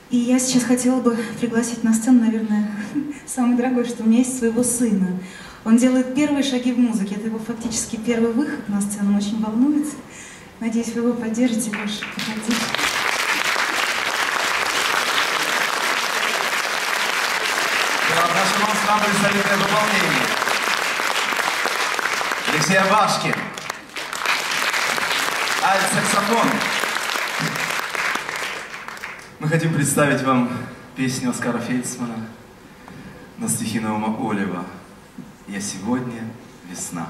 И я сейчас хотела бы пригласить на сцену, наверное, самое дорогое, что у меня есть, своего сына. Он делает первые шаги в музыке. Это его фактически первый выход на сцену. Он очень волнуется. Надеюсь, вы его поддержите, Леша. Подходите. Нашему ансамблю солидное дополнение. Алексей Абашкин. Альт-саксофон. Мы хотим представить вам песню Оскара Фельдсмана на стихи Наума Олева «Я сегодня весна».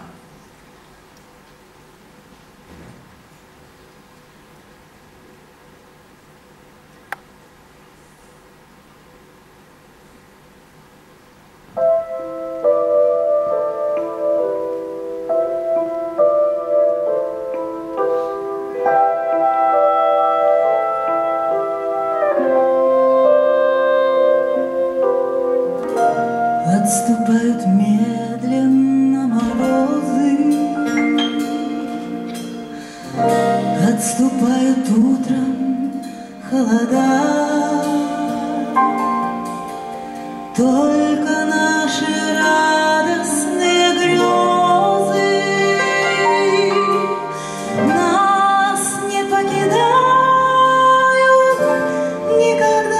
Отступают медленно морозы, отступают утром холода. Только наши радостные грезы нас не покидают никогда.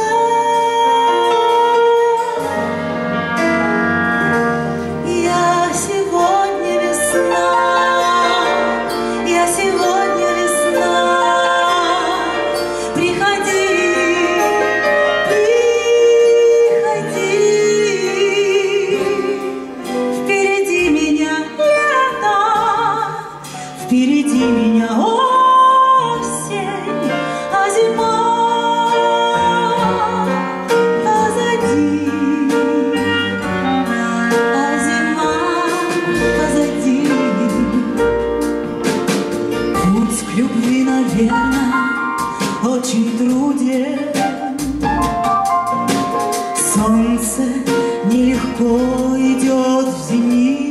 Впереди меня осень, а зима позади, а зима позади. Путь к любви, наверное, очень труден. Солнце нелегко идет в зенит.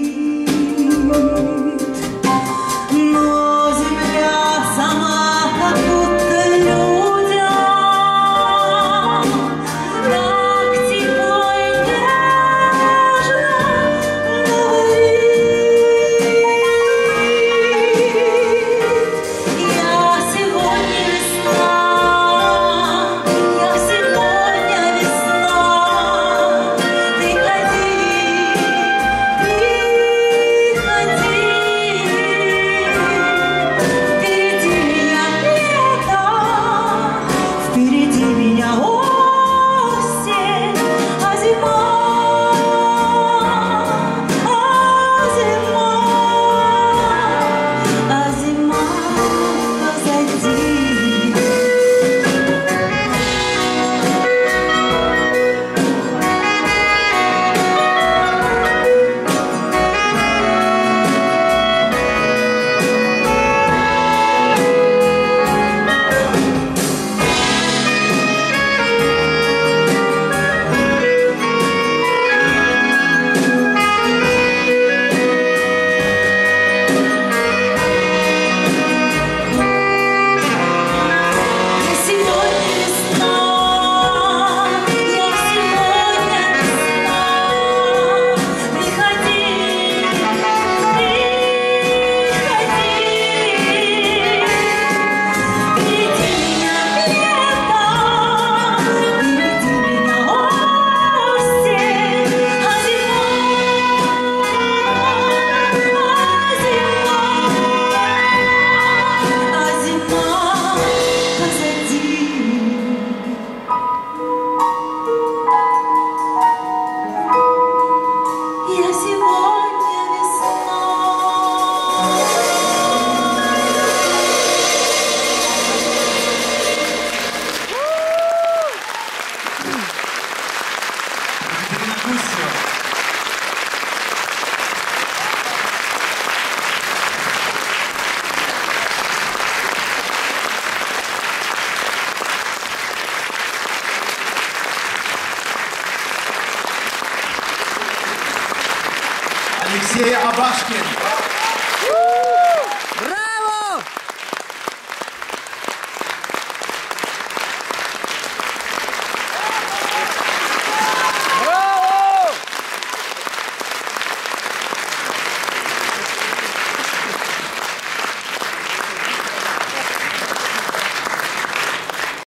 Алексей Абашкин.